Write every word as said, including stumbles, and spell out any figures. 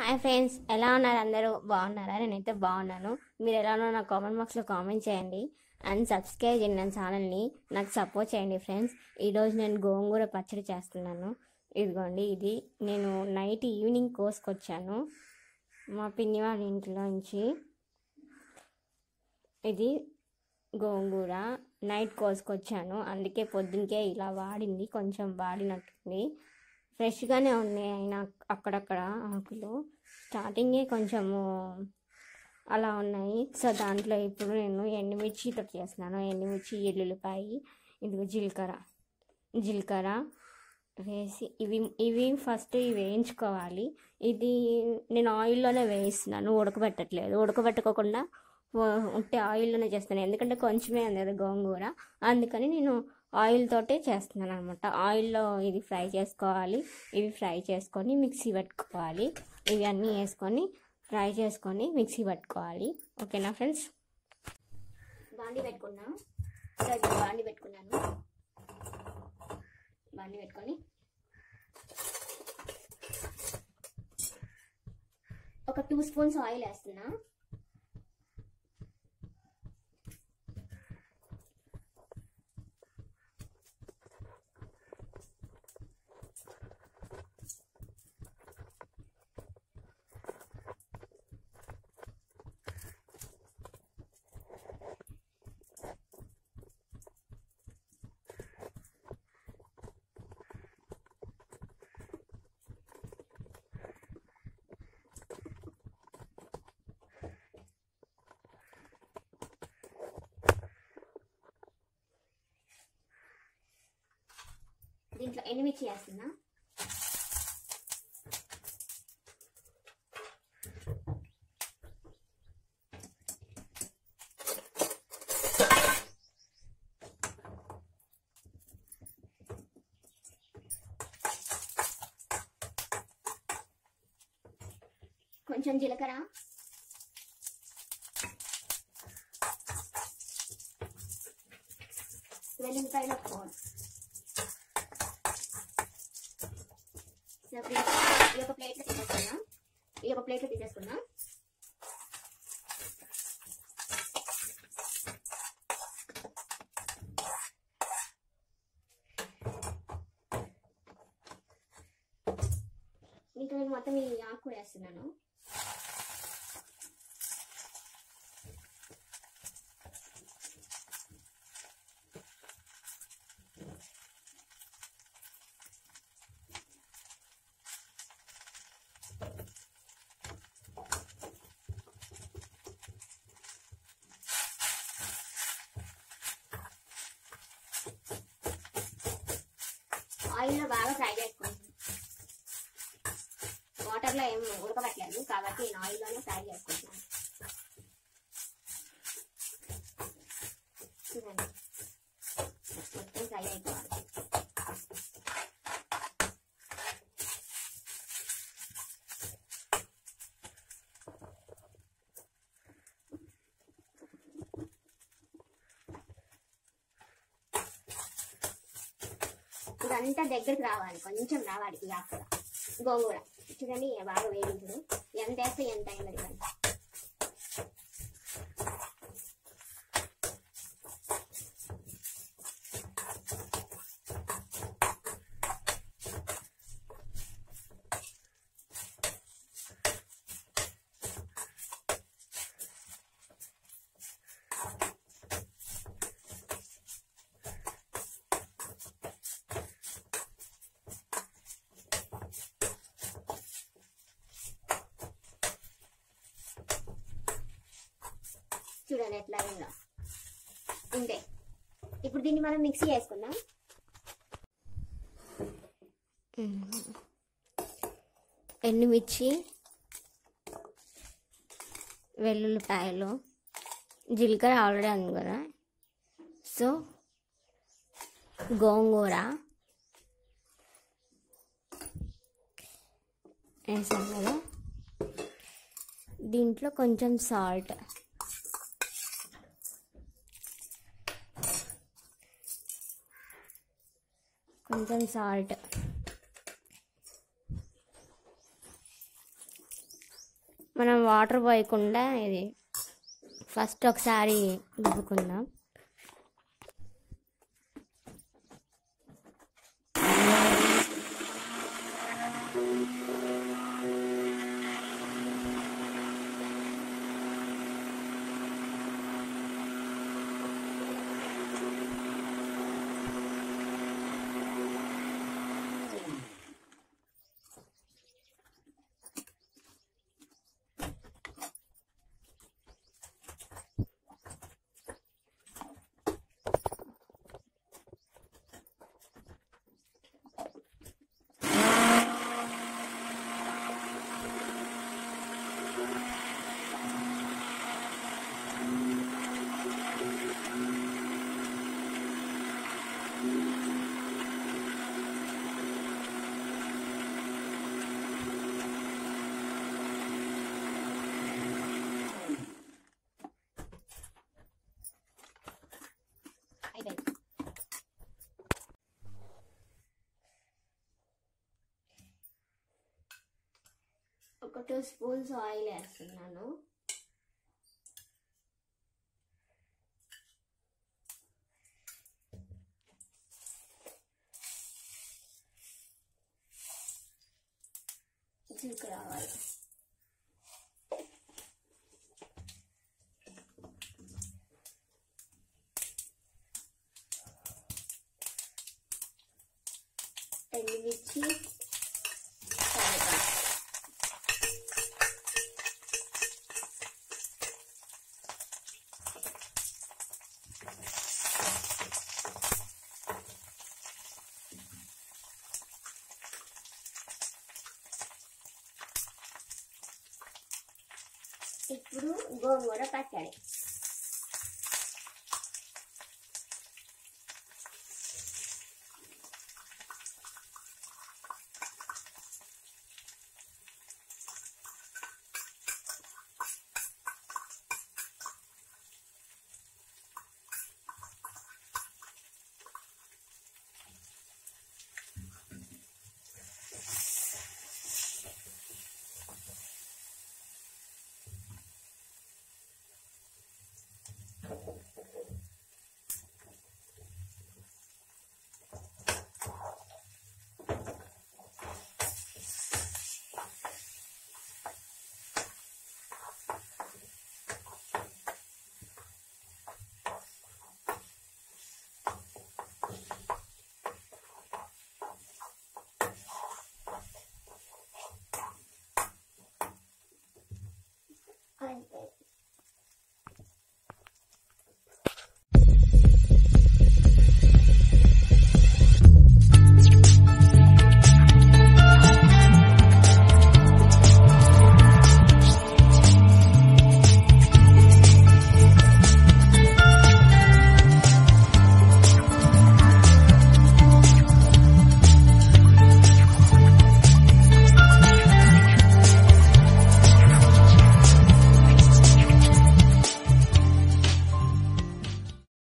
Hi friends, ఎలా ఉన్నారు? అందరూ బాగున్నారా? నేనైతే బాగున్నాను. మీరు ఎలా ఉన్నారో నాకు కామెంట్ బాక్స్లో కామెంట్ చేయండి అండ్ సబ్స్క్రైబ్ చేయండి నా ఛానల్ని. నాకు సపోర్ట్ చేయండి ఫ్రెండ్స్. ఈరోజు నేను గోంగూర పచ్చడి చేస్తున్నాను. ఇదిగోండి, ఇది నేను నైట్ ఈవినింగ్ కోసుకొచ్చాను మా పిన్ని వాళ్ళ ఇంట్లో నుంచి. ఇది గోంగూర నైట్ కోసుకొచ్చాను, అందుకే పొద్దునకే ఇలా వాడింది, కొంచెం వాడినట్టుంది. ఫ్రెష్గానే ఉన్నాయి అయినా అక్కడక్కడ ఆకులు, స్టార్టింగే కొంచెము అలా ఉన్నాయి. సో దాంట్లో ఇప్పుడు నేను ఎండుమిర్చితో చేస్తున్నాను. ఎండుమిర్చి, ఎల్లుల్లిపాయి, ఇదిగో జీలకర్ర జీలకర్ర వేసి ఇవి ఇవి ఫస్ట్ ఇవి వేయించుకోవాలి. ఇది నేను ఆయిల్లోనే వేయిస్తున్నాను, ఉడకబెట్టట్లేదు. ఉడకబెట్టుకోకుండా ఉంటే ఆయిల్లోనే చేస్తాను, ఎందుకంటే కొంచెమే ఉంది కదా గోంగూర, అందుకని నేను ఆయిల్ తోటే చేస్తున్నాను అనమాట. ఆయిల్లో ఇది ఫ్రై చేసుకోవాలి. ఇవి ఫ్రై చేసుకొని మిక్సీ పెట్టుకోవాలి. ఇవి అన్నీ వేసుకొని ఫ్రై చేసుకొని మిక్సీ పెట్టుకోవాలి. ఓకేనా ఫ్రెండ్స్? బాండి పెట్టుకున్నాను. సో ఇప్పుడు బాండి పెట్టుకున్నాను. బాండి పెట్టుకొని ఒక టూ స్పూన్స్ ఆయిల్ వేస్తున్నా. దీంట్లో ఎండుమిర్చి వేస్తున్నా. కొంచెం జీలకర్ర, వెల్లుల్లిపాయలు పోవాలి. ఈ యొక్క ప్లేట్లో తీసేసుకున్నా ఈ యొక్క ప్లేట్లో తీసేసుకున్నా ఇంకా నేను మొత్తం ఈ ఆకు కూడా వేస్తున్నాను. ఆయిల్లో బాగా ఫ్రై చేసుకుంటాను. వాటర్లో ఏం ఉడకబట్టలేదు కాబట్టి నేను ఆయిల్లోనే ఫ్రై చేసుకుంటున్నాను. చూడండి, మొత్తం ఫ్రై అయిపోవాలి. ఇదంతా దగ్గరికి రావాలి, కొంచెం రావాలి ఈ ఆకు గోంగూర. చూడండి బాగా వేయించుడు, ఎంత వేస్తే ఎంత అయింది ఇవ్వండి. చూడండి ఎట్లా అయిందో. ఇంతే. ఇప్పుడు దీన్ని మనం మిక్సీ చేసుకుందాం. ఎండుమిర్చి, వెల్లుల్లిపాయలు, జీలకర్ర ఆల్రెడీ ఉంది కదా, సో గోంగూర వేసాం కదా, దీంట్లో కొంచెం సాల్ట్, కొంచెం సాల్ట్ మనం వాటర్ పోయకుండా ఇది ఫస్ట్ ఒకసారి రుబ్బుకుందాం. ఒక టూ స్పూన్స్ ఆయిల్ వేస్తున్నాను. జీలకర్ర ఆవాలు, ఎండుమిర్చి, ఇప్పుడు గోంగూర పచ్చడి.